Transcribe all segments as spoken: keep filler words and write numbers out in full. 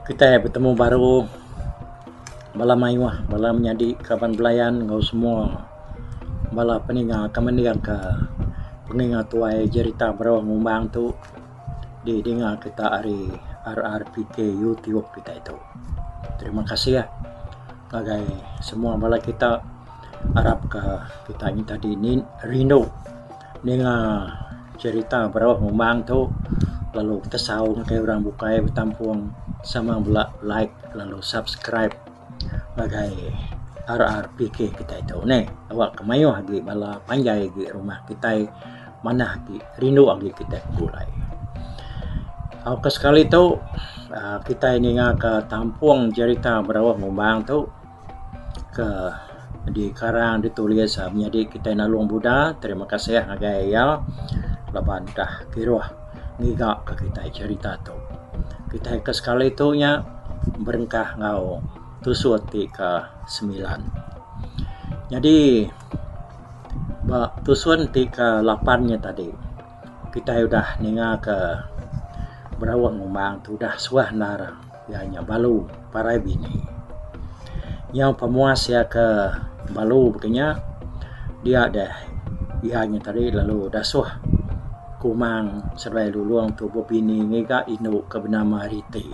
Kita bertemu baru bala mayuah bala menjadi kapan belayan ngau semua bala peninga kamaniang ka peninga tuai cerita berawang ngumbang tu di dengar kita hari R R P K YouTube kita itu. Terima kasih ya bagai semua bala kita harap ke kita ini tadi ni Rino dengar cerita berawang ngumbang tu lalu kita saung kayak orang bukai bertampuang sama bela like lalu subscribe bagai R R P K kita itu nih awak kemayu lagi bala panjai lagi rumah kita mana lagi rindu lagi kita mulai awak sekali tu uh, kita ini ke tampuang cerita berawak ngumbang tu ke di karang ditulis uh, menjadi kita nalung Buddha. Terima kasih ya gaya laban dah kiroh ngiga ke kita cerita tu kita ke sekali tu nya berengkah ngau tusu ti ke sembilan. Jadi ba tusuan ti ke lapannya tadi kita udah ninga ke berawang ngumbang tu dah suah nara ya nya balu parai bini yang pemuas ya ke balu begini dia dah ianya tadi lalu dah suah kumang serai luluang tu bini ngega inu ke bernama Riti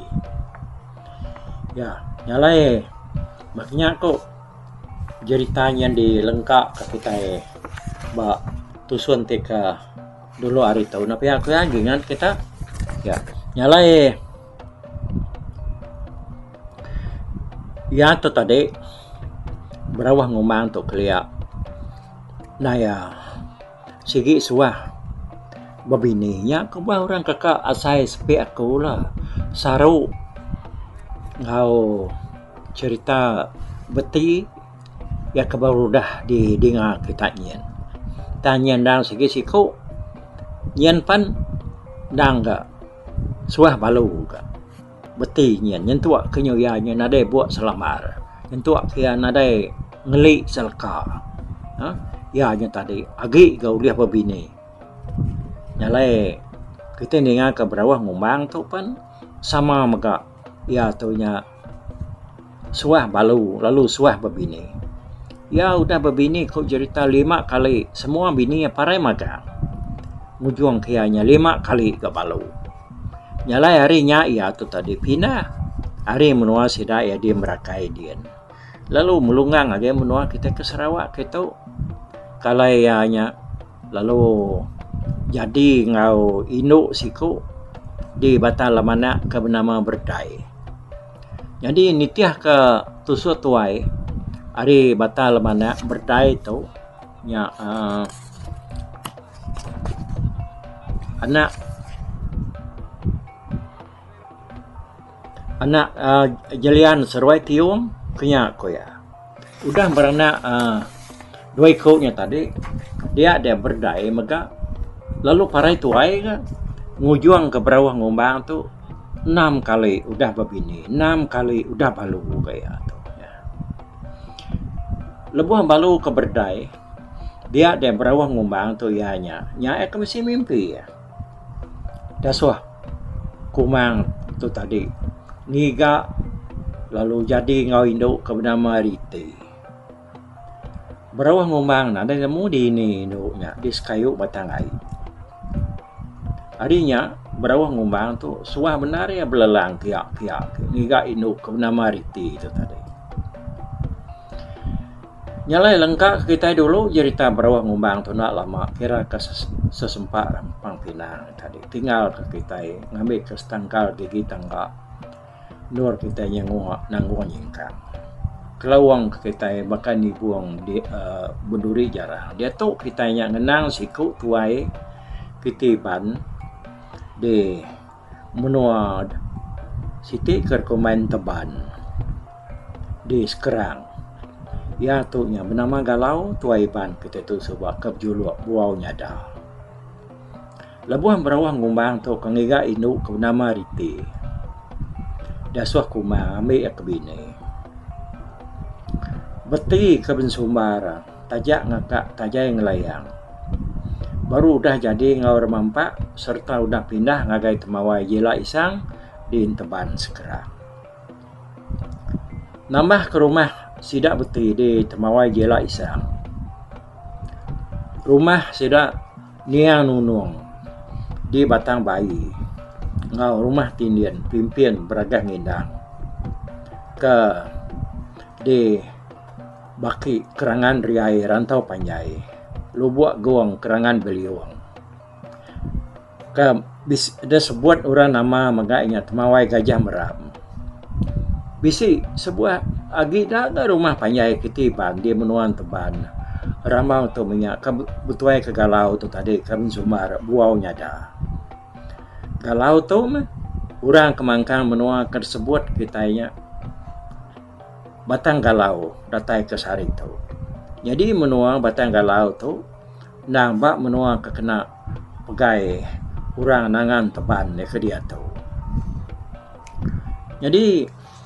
ya nyalai maknya kok ceritanya di lengkap ke kita ba tusuan teka dulu hari tahun tapi aku ya ingat kita ya nyalai ya tu tadi berawah ngumang tu kelia nah ya sigi suah babininya kau orang kakak asai sepi aku lah saru ngau cerita beti ya kebaru dah di dengar kita nyen tanyan dang segi siku nyen pan dang ga suah balu ga beti nyen nyen tua kenyuyanya nade buat selamar nyen tua kia nade ngeli selka ha ya nya tadi agi gau liah babini nyalai kita dengar ke berawah ngumbang tu pan sama mega ya tu nya suah balu lalu suah babini ya udah babini kau cerita lima kali semua bini ya parai magang ngujung kianya lima kali ke balu nyalai harinya ya tu tadi pindah hari menua sida ya dia merakai dia lalu melungang aja menua kita ke Sarawak kita kalai ya nya lalu jadi ngau inu siku di batal mana ke bernama berdai jadi nitiah ke tusu tuai hari batal mana berdai tu nya uh, anak anak uh, jelian serwai tiung kenya ko ya udah berana uh, dua ikutnya tadi dia ada berdai mega lalu parai tuai kan ngujung ke berawah ngumbang tu enam kali udah babini enam kali udah balu kayak tu ya. Lebuh balu ke berdai dia ada berawah ngumbang tu ya nya nya ek mesti mimpi ya dasuah kumang tu tadi ngiga lalu jadi ngau induk ke bernama Riti berawah ngumbang nah ada nemu di ini induknya di kayu batang air harinya berawah ngumbang tu suah benar ya belelang kiak-kiak ngiga induk ke bernama Riti itu tadi nyalai lengkap kita dulu cerita berawah ngumbang tu nak lama kira ke sesempat Rampang Pinang tadi tinggal ke kita ngambil ke setangkal gigi tangga nur kita yang nanggung nyingkang kelawang ke kita bahkan dibuang di uh, benduri jarang dia tu kita yang ngenang siku tuai kitiban di menua siti kerkomain teban di sekerang ya tu nya bernama galau tuai ban kita tu sebab kebjuluk buau nyada lebuhan berawah ngumbang tu kengiga induk ke bernama Riti dasuah kumang ambil ya kebini beti ke bensumbara tajak ngakak tajai ngelayang baru udah jadi ngau remampak serta udah pindah ngagai temawai jela isang di teban sekerang Nambah ke rumah sidak beti di Temawai Jela Isang. Rumah sidak niang nunung di Batang Bayi. Ngau rumah tindian pimpin beragah ngindang. Ke di Baki Kerangan Riai Rantau Panjai. Lubuak Guang Kerangan Beliung. Ke bis ada sebuat orang nama magainya Temawai Gajah Meram. Bisi sebuah agi dah rumah panjai ketiban dia menuan teban ramau tu minyak kebutuai ke galau tu tadi kami sumar buau nyada galau tu mah orang kemangkang menua tersebut kitanya batang galau datai ke sari tu jadi menua batang galau tu nang bak menua ke kena pegai orang nangan teban ni ke dia tu jadi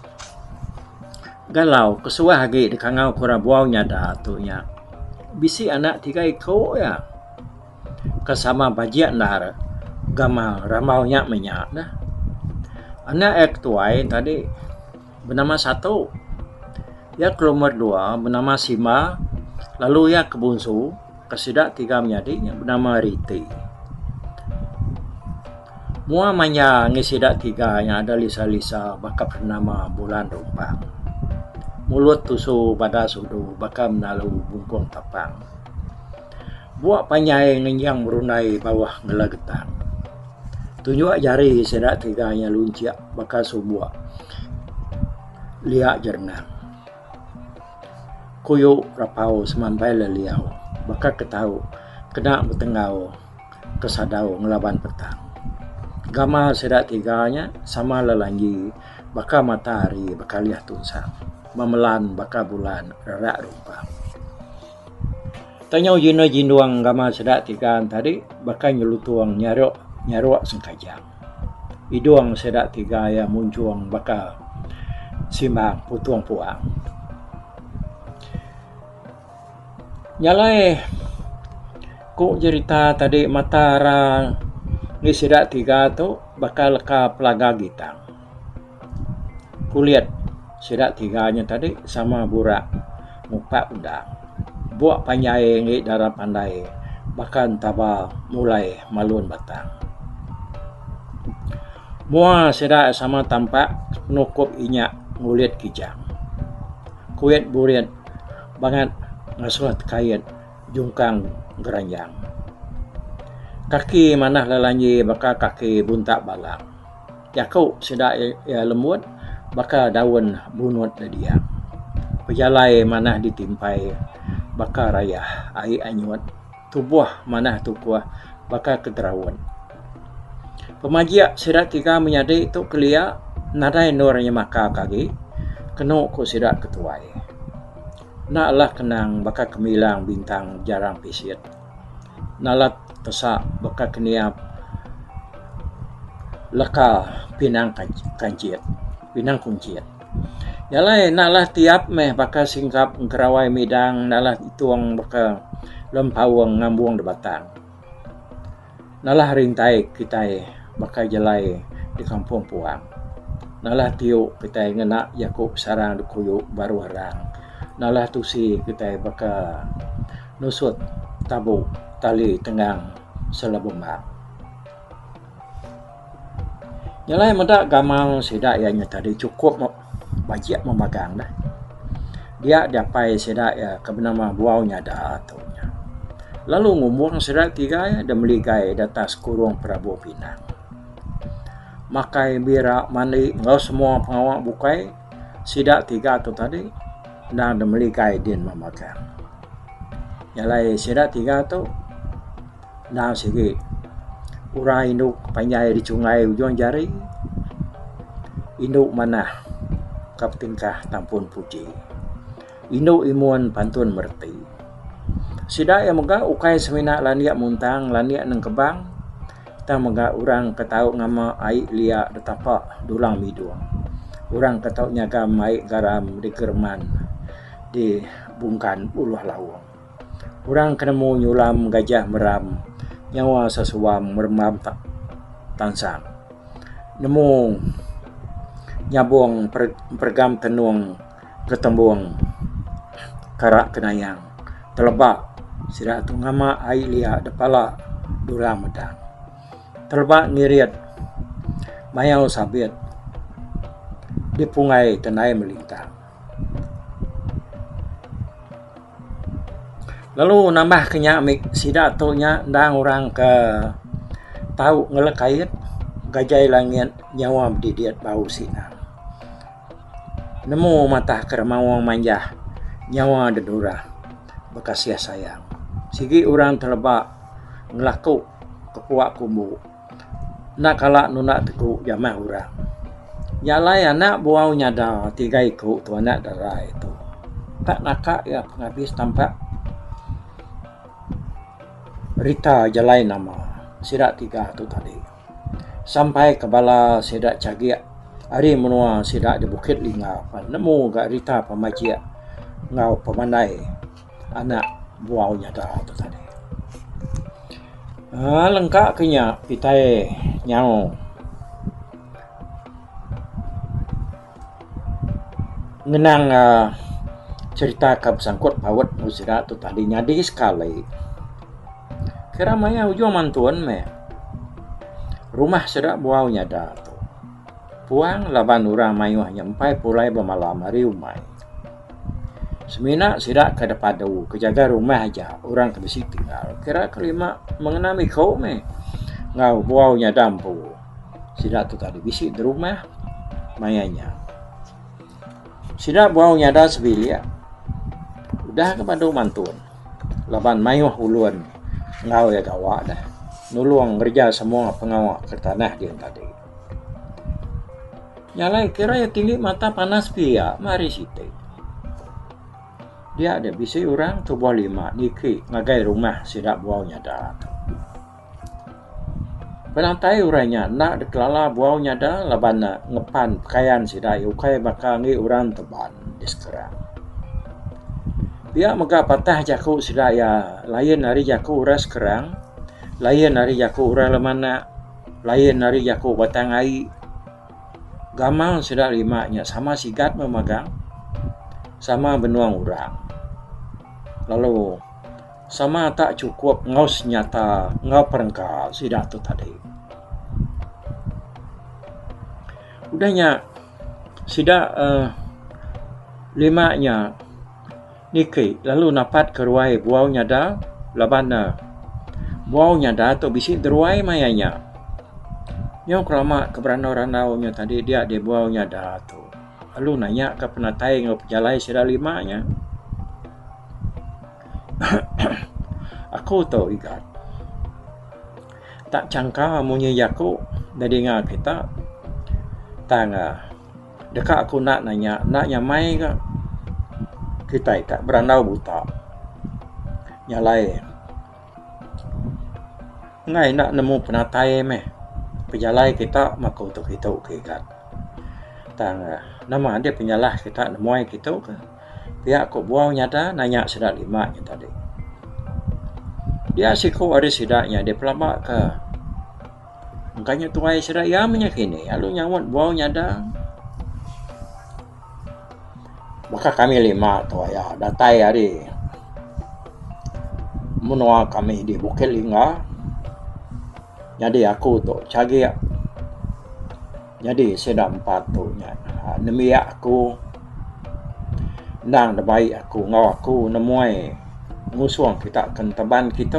galau kesuah lagi di kangau kura buau nyada tu nya bisi anak tiga ikau ya kesama bajiak nar gama ramau nya menyak dah anak ek tuai tadi bernama satu ya kelomar dua bernama Sima lalu ya kebunsu kesidak tiga menyadiknya bernama Riti mua manya ngisidak tiga yang ada lisa-lisa bakap bernama Bulan Rumpang mulut tusu pada sudu bakam nalu bungkung tapang buat panjai ngenyang merunai bawah ngelagetang tunjuk jari sedak tiganya lunciak bakal subuak liak jernang kuyuk rapau semampai leliau bakal ketau kena bertengau kesadau ngelaban petang gama sedak tiganya sama lelangi bakal matahari bakal liah tunsang memelan baka bulan rerak rumpang. Tanya jino jinduang gama sedak tigaan tadi baka nyelutuang nyarok nyarok sengkajang. Iduang sedak tiga ya muncuang baka simbang putuang puang. Nyalai ku cerita tadi matara ni sedak tiga tu baka leka pelaga gitang. Kulihat sedak tiganya tadi sama burak mupak undang buat panjai ngi darah pandai bahkan taba mulai malun batang mua sedak sama tampak nukup inyak ngulit kijang kuit buriat banget ngasuat kayat jungkang geranjang kaki manah lelanyi baka kaki buntak balang yakau sedak ya lemut baka daun bunut dia pejalai manah ditimpai baka rayah ai anyuat tubuh manah tukuah baka kederawan pemajia sidak tiga menyadi itu kelia nadai nurnya maka kagi keno ko sidak ketuai naklah kenang baka kemilang bintang jarang pisit nalat tesak baka keniap leka pinang kancit pinang kunciat. Yalai nalah tiap meh baka singkap kerawai midang nalah ituang baka lempawang ngambuang de batang. Nalah rintai kitai baka jalai di kampung puang. Nalah tiuk kitai ngena Yakub sarang de kuyuk baru harang. Nalah tusi kitai baka nusut tabu tali tenggang selebumang. Nyalai medak gamal sedak ianya tadi cukup bajiak memagang dah. Dia dapai sedak ya kebenama buau nyada atunya. Lalu ngumur sedak tiga ya dan meligai datas kurung Prabu Pinang. Makai bira mandi ngau semua pengawak bukai sedak tiga tu tadi dan dan meligai din memagang. Nyalai sedak tiga tu nah segi urai induk panjai di sungai ujung jari induk manah kap tingkah tampun puji induk imun pantun merti sidak yang mega ukai semina laniak muntang laniak neng kebang ta mega urang ketau ngama ai lia detapa dulang miduang urang ketau nyaga mai garam di kerman di bungkan uluh lawang urang kenemu nyulam gajah meram nyawa sesuam mermam tak tansang nemu nyabong per, pergam tenung ketembung karak kenayang telebak sida tu ngama ai lia depala dura medang telebak ngiriat mayau sabit di pungai tenai melintang. Lalu nambah kenyamik sida tu nya ndang orang ke tahu ngelekait gajai langit nyawa bedidiat bau sinang. Nemu mata kermawang manjah nyawa dedura bekas sia sayang. Sigi orang telebak ngelaku kepuak kumbu. Nak kalak nunak teku jamah orang. Nyalai anak buau nyada tiga iku tu anak darah itu. Tak nakak ya penghabis tampak Rita jalai nama sidak tiga tu tadi. Sampai ke bala sidak cagiak. Hari menua sidak di Bukit Lingga. Nemu gak Rita pemajia ngau pemandai anak buau nyada tu tadi. Ah, lengkap kenya pitai nyau ngenang uh, cerita kab sangkut pawat musira tu tadi nyadi sekali. Kira maya ujung mantuan me rumah sedak buau nyada tu puang laban urang mayuh nyampai pulai bermalam hari umai. Semina sidak ke depan dau kejaga rumah aja orang ke besi tinggal. Kira kelima mengenami kau me ngau buau nyadampu sidak tu tadi bisi di rumah mayanya. Sidak buau nyada sebilia udah kepada mantun laban mayuh uluan ngau ya gawak dah nuluang kerja semua pengawak ke tanah dia tadi. Nyalai kira ya tinggi mata panas pia mari site. Dia ada bisi orang tu buah lima niki ngagai rumah sidak buau nyada. Penantai uranya nak dekelala buau nyada labana ngepan pakaian sidak ukai bakal ngi orang teban di sekarang. Dia mega patah jaku sidak ya lain hari jaku uras kerang, lain hari jaku uras lemana, lain hari jaku batang ai. Gamal sidak lima nya sama sigat memegang, sama benuang urang. Lalu sama tak cukup ngaus nyata ngau perengkal sidak tu tadi. Udahnya sidak uh, lima nya niki lalu napat ke ruai buau nyada labana buau nyada tu bisi deruai mayanya. Yang kelama keberanau-ranau nya tadi dia di buau nyada tu. Lalu nanya ke penatai ngau pejalai sidak lima nya. Aku tahu ikat. Tak cangka amunnya yaku dari ngah kita. Tanga. Dekat aku nak nanya, nak nyamai ke? Kita tak beranau buta. Nyalai. Ngai nak nemu penatai meh. Pejalai kita maka untuk kita ikat. Tanga. Nama dia penyalah kita nemuai kita ke. Pihak kau buau nyata nanya sidak lima nya tadi. Dia siku ada sidaknya dia pelabak ke. Makanya tuai sidak ya menyakini. Lalu nyawat buau nyada. Maka kami lima tu ya datai hari. Menua kami di Bukit Lingga. Jadi aku tu cagi. Jadi sedang empat tu nya. Nemi aku nang da baik aku ngau aku nemuai ngusuang kita akan teban kita.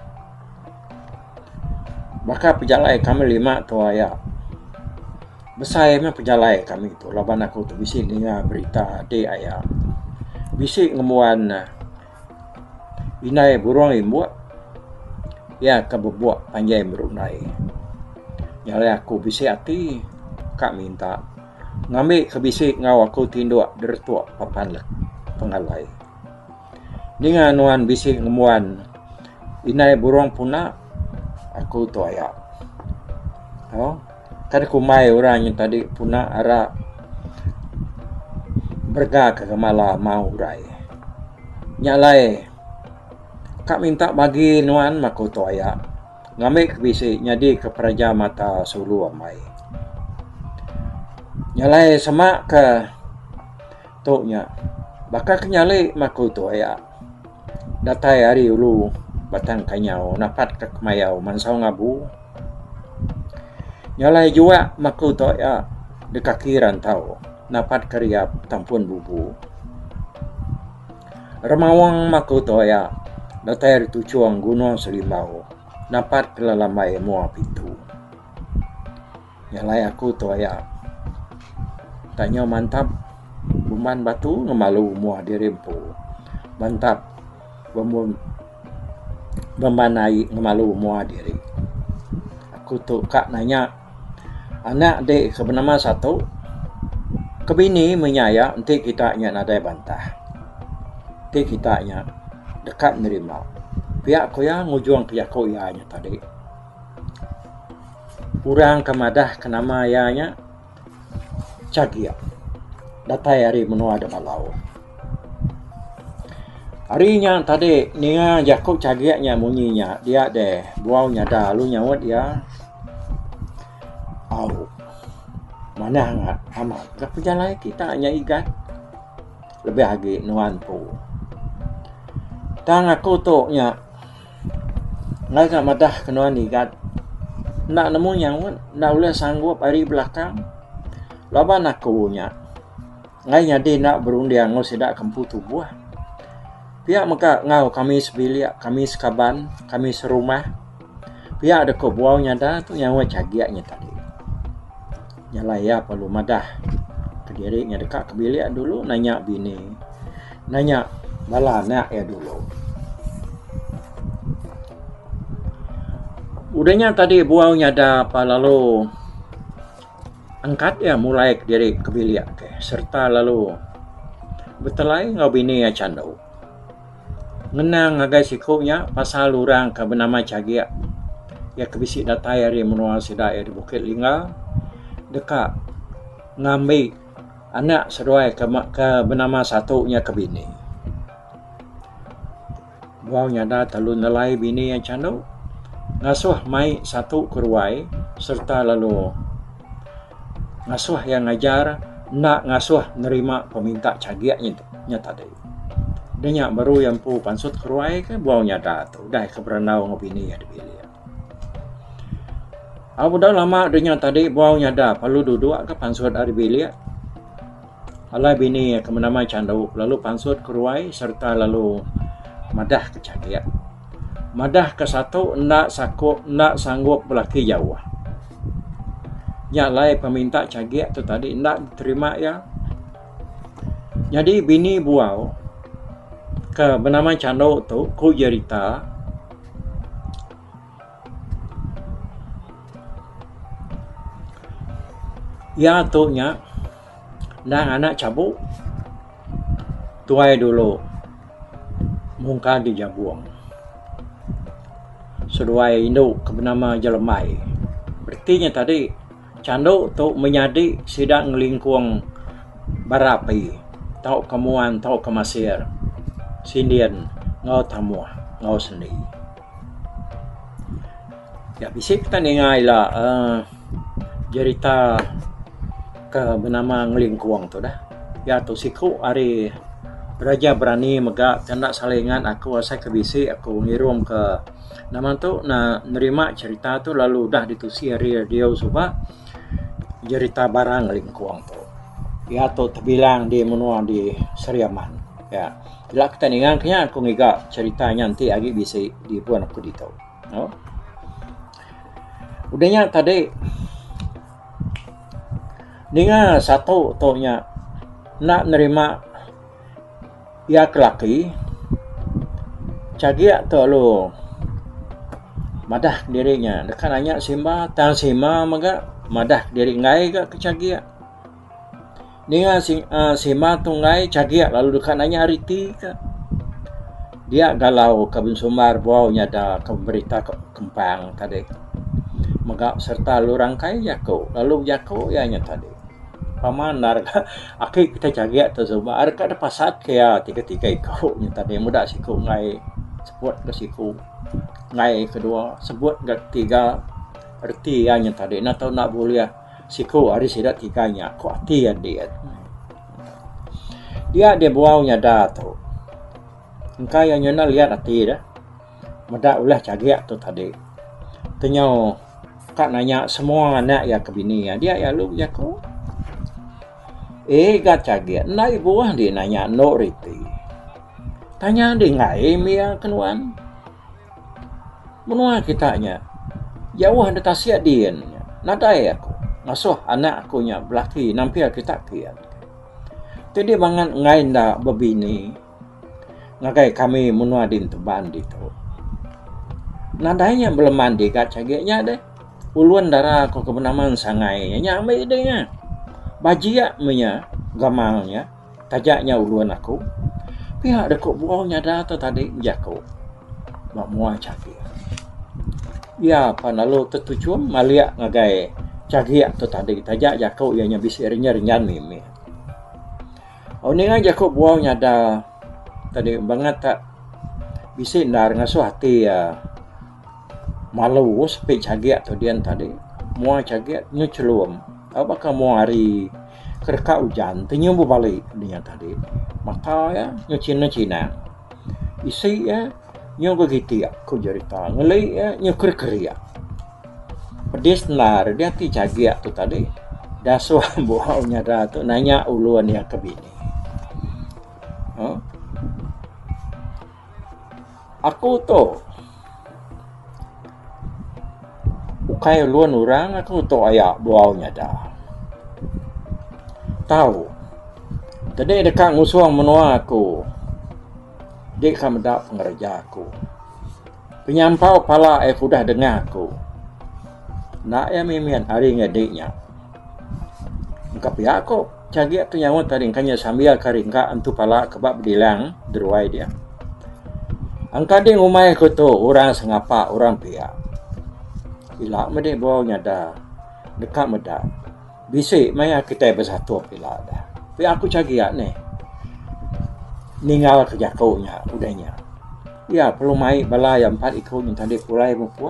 Maka pejalai kami lima tu ya. Besar memang pejalai kami tu. Laban aku tu bisik dengar berita di ayah. Bisik ngemuan inai burung imbuak. Ya kebubuak panjai berunai. Nyalai aku bisik hati. Kak minta. Ngambil kebisik ngau aku tinduk dertuak papan pengalai. Dengan nuan bisik ngemuan inai burung puna aku tu ayak. Oh, kan kumai orang yang tadi puna ara berga ke kemala mau urai. Nyalai kak minta bagi nuan maku tu ayak. Ngambil kebisik nyadi ke peraja mata sulu amai. Nyalai semak ke toknya baka kenyale maku to ya datai hari ulu batang kanyau napat ke kemayau mansau ngabu nyalai jua maku to ya dekakiran tau napat keriap tampun bubu remawang maku to ya datai hari tucuang gunung selimau napat kelalamai mua pintu nyalai aku to ya tanya mantap buman batu ngemalu mua dirempu mantap bemun membanai ngemalu mua diri aku tu kak nanya anak dek ke bernama satu kebini menyaya nanti kita nya nadai bantah nanti kita nya dekat nerima pihak ko ya ngujuang pihak ko ya nya tadi kurang kemadah kenama ya nya cagia datai hari menua ada malau harinya tadi nia jakuk cagiaknya munyinya dia deh buau nya dah lu nyawat dia au mana ngat amat gak perjalanan kita nya igat lebih lagi nuan pu tang aku tu nya ngai ka madah kenuan igat nak nemu nyawat nak boleh sanggup hari belakang laban aku nya ngai nya dia nak berundiang ngau sedak kempu tubuh pihak maka ngau kami sebilik kami sekaban kami serumah pihak ada ko buau nya dah tu yang wa cagiaknya tadi nyala ya perlu madah ke diri nya dekat ke bilik dulu nanya bini nanya bala nak ya dulu udahnya tadi buau nya dah apa lalu angkat ya mulai ke diri ke bilik ke serta lalu betelai ngau bini ya candau ngenang agai sikunya pasal urang ke bernama cagia ya kebisik datai hari menua sida di Bukit Lingga dekat ngambil anak seruai ke, ke bernama satunya ke bini buau nya dah talun nelai bini yang candau ngasuh mai satu keruai serta lalu ngasuh yang ngajar nak ngasuh nerima peminta cagiaknya nya tadi denya baru yang pu pansut keruai ke buau nya dah tu dah ke berenau ngopini ya dipilih aku dah lama denya tadi buau nya dah perlu duduk ke pansut ari bilik alai bini ke menama candau lalu pansut keruai serta lalu madah ke cagiak madah ke satu nak sakuk nak sanggup belaki jauh nya lai peminta cagiak tu tadi nak diterima ya jadi bini buau ke bernama candau tu ku jerita ya tu nya dan anak cabuk tuai dulu muka di jabuang seduai induk ke bernama Jelemai berarti tadi candau tu menyadi sidang ngelingkuang barapi tau kemuan tau kemasir sindian ngau tamuah ngau sendi ya bisik kita nengai lah uh, cerita ke bernama ngelingkuang tu dah ya tu siku hari Raja berani megak tanda salingan aku asal ke bisik aku ngirum ke nama tu na nerima cerita tu lalu dah ditusi hari radio sebab cerita barang ngelingkuang tu ya tu terbilang di menua di Seriaman ya bila kita ningangnya aku ngigak ceritanya nanti lagi bisa dibuat aku ditahu no? Udahnya tadi ninga satu tonya nak nerima ya kelaki cagia tu lo madah dirinya dekat nanya simba tang sima maga madah diri ngai ke cagia ninga si, uh, sima tu ngai cagia lalu dekat nanya ariti ke dia galau kabin sumar bau nya da berita kempang tadi maga serta lurang kai jako lalu jako ya nya tadi paman narga akai kita cagia tu coba arka ada pasat kaya tiga-tiga ikau nya tadi muda siku ngai sebut ke siku ngai kedua sebut ke tiga arti ya nya tadi na tau nak boleh siku hari sida tiganya ko arti ya dia Dia dia buaunya dah tu. Engkau yang nyona lihat hati dah. Medak ulah cagiak tu tadi. Tenyo kak nanya semua anak ya ke bini ya. Dia ya lu ya ko. Eh gat cagiak. Nai buah dia nanya no riti. Tanya dia ngai mia kenuan. Menua kitanya. Jauh ada tasiat dia. Nadai aku. Ngasuh anak aku nya belaki nampil kita kian. Jadi bangan ngai nda bebini. Ngagai kami menua din tu bandi tu. Nadainya belum mandi kat cagiaknya deh. Uluan darah ko kebenaman sangai nya ambil dia. Bajia menya gamalnya tajaknya uluan aku. Pihak dekuk buaunya dah tu tadi jaku. Mak mua cagiak. Ya panalu tetucum maliak ngagai cagiak tu tadi tajak jaku ianya bisi rinyan-rinyan mimi. Oh ni aja kok buaunya dah tadi banget tak bisi nar ngasuh hati ya. Malu sepi cagiak tu dian tadi. Mua cagiak nyu celum. Apakah mau hari kerka hujan tenyu balik dia tadi. Maka ya nyu cina-cina. Isi ya nyu begitu ya ku cerita. Ngelai ya nyu ker-keria. Pedis nar dia ti cagiak tu tadi. Dasuh buaunya dah tu nanya uluan ya ke bini. Huh? Aku tu ukai luan orang aku tu ayak buaunya dah. Tahu. Tadi dekat ngusuang menua aku. Dia akan mendak pengerja aku. Penyampau pala aku dah dengar aku. Nak ya mimian hari ngadiknya. Engkau pihak aku. Cagiak tu yang tadi kanya sambil karingka antu pala kebab dilang deruai dia. Angka dia ngumai ko tu orang sengapa orang pihak. Ila mede bawanya dah dekat meda. Bisik maya kita bersatu pila dah. Pihak aku cagiak ni. Ninggal kerja kau nya udahnya. Ya perlu mai bala yang empat ikut yang tadi pulai mempuak.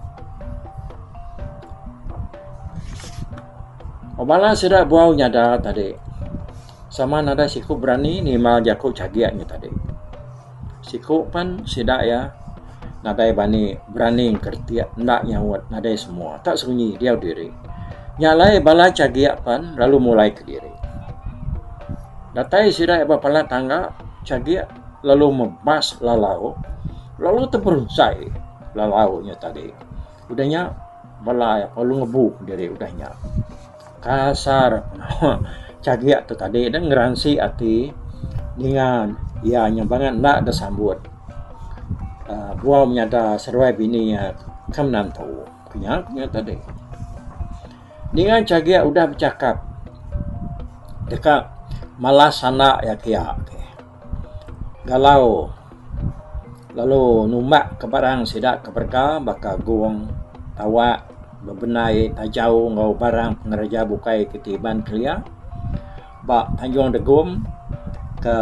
Obala sudah buaunya dah tadi. Sama nada siku berani ni mal jaku cagiaknya tadi. Siku pan sidak ya. Nadai bani berani kertiak ndak nyawat nadai semua. Tak sunyi dia diri. Nyalai bala cagiak pan lalu mulai ke diri. Datai sidak apa pala tangga cagiak lalu membas lalau. Lalu terperunsai lalaunya tadi. Udahnya bala ya lalu ngebuk diri udahnya. Kasar cagiak tu tadi dan ngeransi hati dengan ya yang banget nak ada sambut uh, buau menyada seruai bini ya kam nam tahu kenyaknya tadi dengan cagiak udah bercakap dekat malas sana ya kia okay. Galau lalu numak ke barang sidak ke berka bakal guang tawa bebenai tajau ngau barang pengerja bukai ketiban kelia bak tanjung degum ke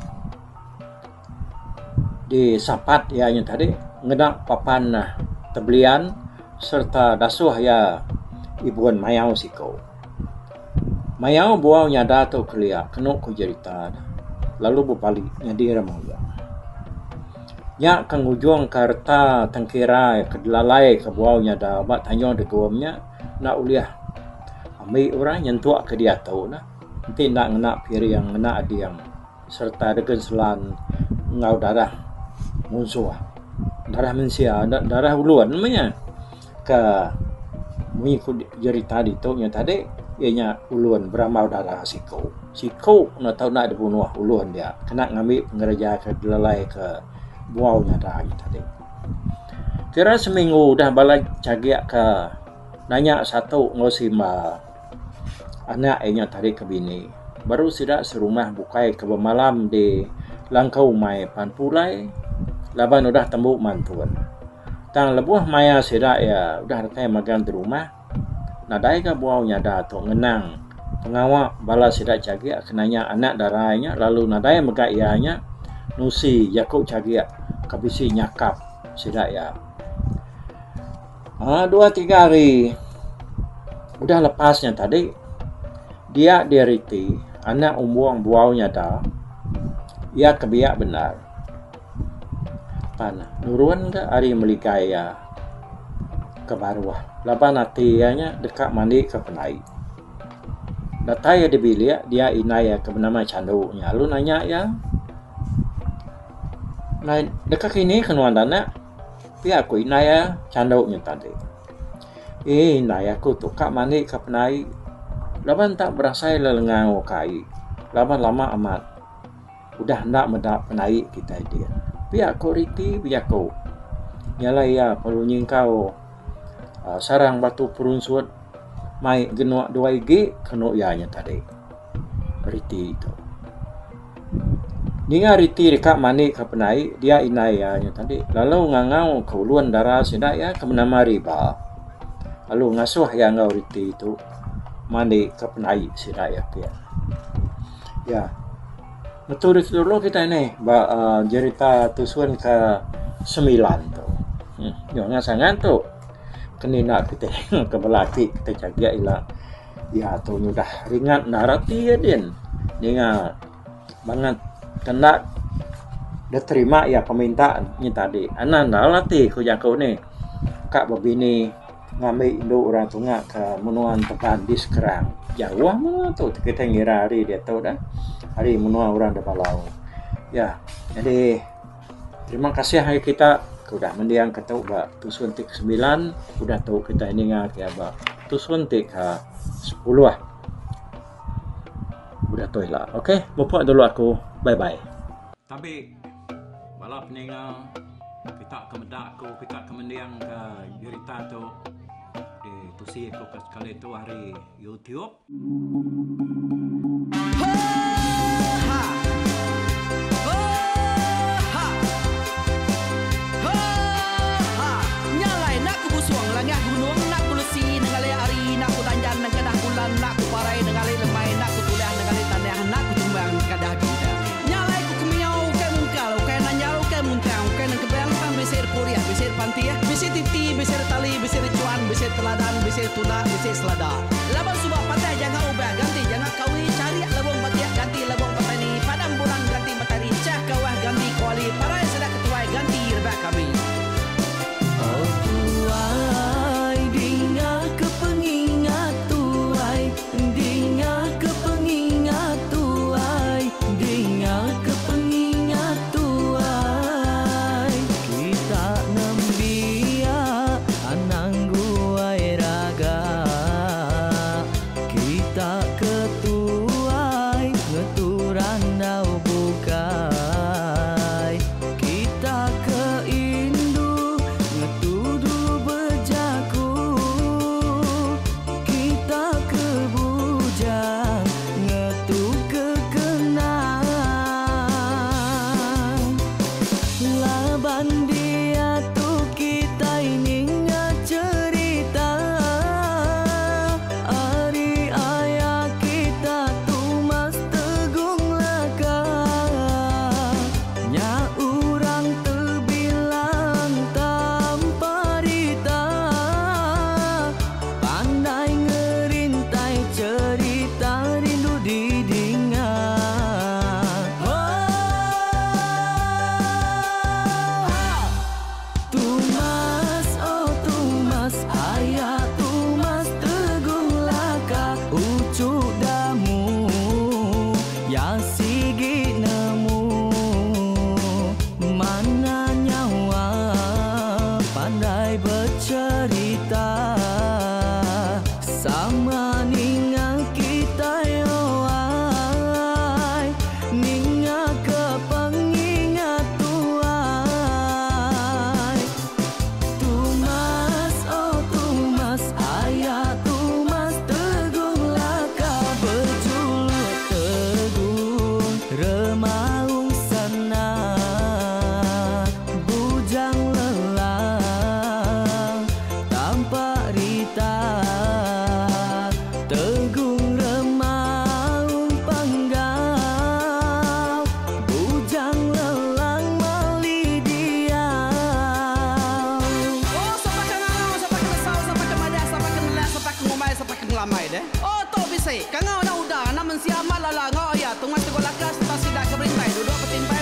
di sapat ya yang tadi ngedak papan nah tebelian serta dasuh ya ibuan mayau siko mayau buau nyada tu kelia kenuk ku cerita lalu bupali nyadi ramaya nya kang ujung karta tangkira kedelalai ke buaunya dah bak tanjung degumnya nak uliah ambil orang nyentuak ke dia tahu nah nanti nak ngena piri yang ngena adiang serta degen selan ngau darah musuh darah manusia darah uluan namanya ke mengikut cerita di tu nya tadi ianya uluan beramau darah siku siku nak tahu nak dibunuh uluan dia kena ngambil pengerja ke delalai ke buaunya dah tadi. Kira seminggu dah balik cagiak ke nanya satu ngosima anak enya tadi ke bini. Baru sidak serumah bukai ke malam di langkau mai pan pulai laban udah tembuk mantuan. Tang lebuh maya sidak ya udah ratai magan di rumah. Nadai ke buaunya dah tu ngenang pengawak bala sidak cagiak kenanya anak darahnya lalu nadai megak ianya nusi yakuk cagiak kabisi nyakap sidak ya. Ah, dua tiga hari udah lepasnya tadi dia diriti anak umbuang buaunya dah ia kebiak benar. Pana nuruan ke ari melikai ya ke baruah. Laban atianya dekat mandi ke penai. Datai ya dibilia dia inaya ke bernama candunya. Lu nanya ya. Nah dekat ini kenuan dana. Pihak aku inaya candunya tadi. Eh inaya aku tuh kak mandi ke penai. Laban tak berasa lelengau kai. Laban lama amat. Udah hendak mendak penai kita dia. Pihak aku riti pihak aku. Nyala ya perlu nyingkau uh, sarang batu perunsut mai genuak dua g keno ianya tadi. Riti itu. Ninga riti rekak mani ke penai dia inayanya tadi. Lalu ngangau keuluan darah sedak ya ke menama riba. Lalu ngasuh yang ngau riti itu mandi ke penai sedak ya pia. Ya. Betul dulu kita ini ba uh, cerita tusuan ke sembilan tu. Hmm, jangan sangat tu. Kenina kita ke belaki kita jaga ilah. Ya tu sudah ringat narati ya din. Ninga banget kena dah terima ya permintaannya tadi. Anan dah latih ku jago ni. Kak babini ngambil induk orang tunga ke menuan tekan di sekarang. Jauh mana tu kita ngira hari dia tahu dah. Hari menua orang dah balau. Ya, jadi terima kasih hari kita sudah mendiang ketau ba tusun tik sembilan, sudah tahu kita ini ngak ya ba tusun tik ha sepuluh ah. Sudah tahu lah. Okey, bupak dulu aku. Bye bye. Tapi balap ninga kita kemedak aku kita kemendiang ke cerita tu di tusi aku sekali tu hari YouTube. Nak ku parai nengali lemai nak ku tuliah nengali tanah nak ku tumbang kadah kita nyalai ku kemiau ke mungkal ke nanjau ke muntang ke nang kebang pang besir puriah besir pantia besir titi besir tali besir cuan besir teladan besir tuna besir selada laban subah patah jangan ubah ganti jangan kawi cari labong patiak ganti labong petani padam burang ganti matahari cah kawah ganti kuali parai sedak ketuai ganti rebak kami oh tuai dingah kepengingat Dinga kepengingat tuai Dinga kepengingat tuai Kita nembia anang guai raga Kita ketuai ngeturan dau bukai Kita keindu ngetudu bejaku Kita ke ngetu kekenang laban dia tu kita ini cerita hari ayah kita tu mas tegung laka nya urang terbilang tanpa rita pandai ngerintai cerita rindu di dinga oh, Tumas oh Tumas ayah Tumas tegung laka ucuk damu ya sigi nemu mana nyawa pandai bercerita sama ninga kita yoai ninga kepengingat tuai Tumas oh Tumas ayah Tumas tegung laka berjuluk tegung remaung sana bujang lelang tanpa rita tegung remaung panggau bujang lelang mali diau oh sampai ke ngau sampai ke lesau sampai ke madah sampai ke nelas sampai ke ngumai sampai ke ngelamai deh oh to bisa kangau na udah na mensiamal lala ngau ya tungas tegol lakas tas tidak keberintai duduk petimpai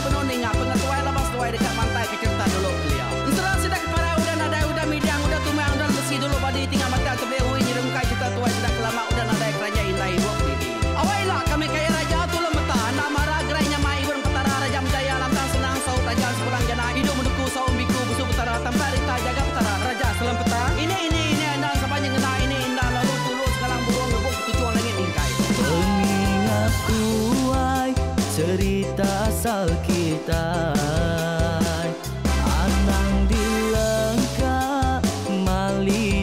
Awailah kami kaya raja tu lemeta. Nak marah gerainya mai burung petara raja menjaya lantang senang saut raja sepulang jana hidup menduku saum biku busu petara tanpa rita jaga petara raja selam peta. Ini ini ini anda sepanjang ngena ini indah lalu tulus sekarang burung ngebuk tujuan langit ingkai. Pengingat tuai cerita asal kita. Anang dilengkap mali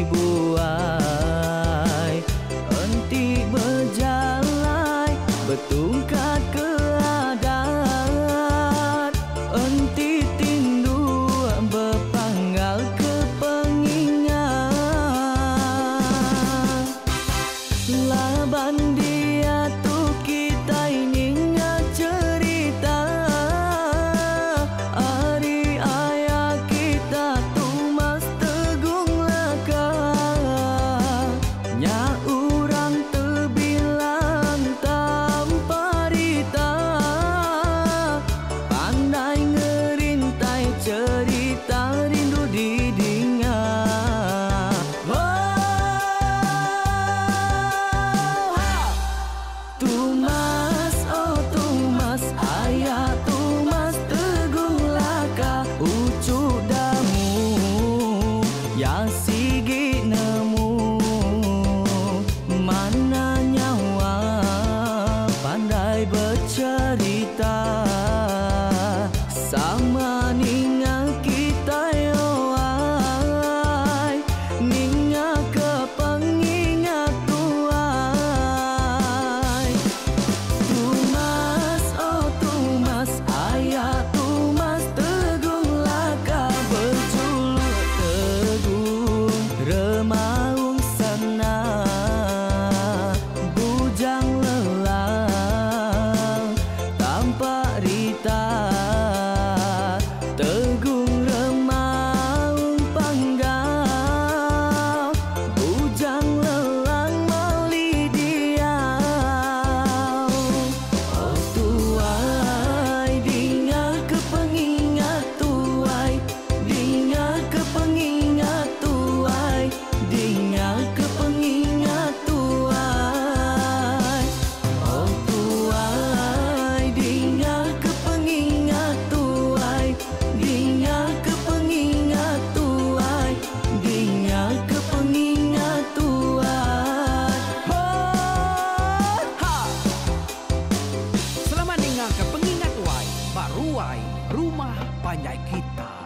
dibuai. Enti berjalan bertungkat ke adat. Enti tindu berpanggal ke pengingat. Laban dia tu kita ini ingat cerita. Hari ayah kita tu mas tegung laka. Nya urang terbilang tanpa rita. Pandai ngerintai cerita rindu didingat. Tumas, oh Tumas, ayah Tumas tegung laka. Ucuk damu, ya sigi nemu. Mana nyawa pandai bercerita. Sama ninga kita yoai. Ninga ke pengingat tuai. Tumas, oh Tumas, ayah Tumas tegung laka. Berjuluk tegung remaung sana. Bujang lelang tanpa rita. Tegung remaung panggal. Bujang lelang mali diau. Oh tuai, dinga ke pengingat tuai. Dinga ke pengingat tuai. Dinga ke pengingat tuai. Oh tuai, dinga ke pengingat tuai. Dinga ke pengingat tuai. Dinga ke pengingat tuai. Oh, ha. Selamat dengar ke pengingat wai, baruai rumah panjai kita.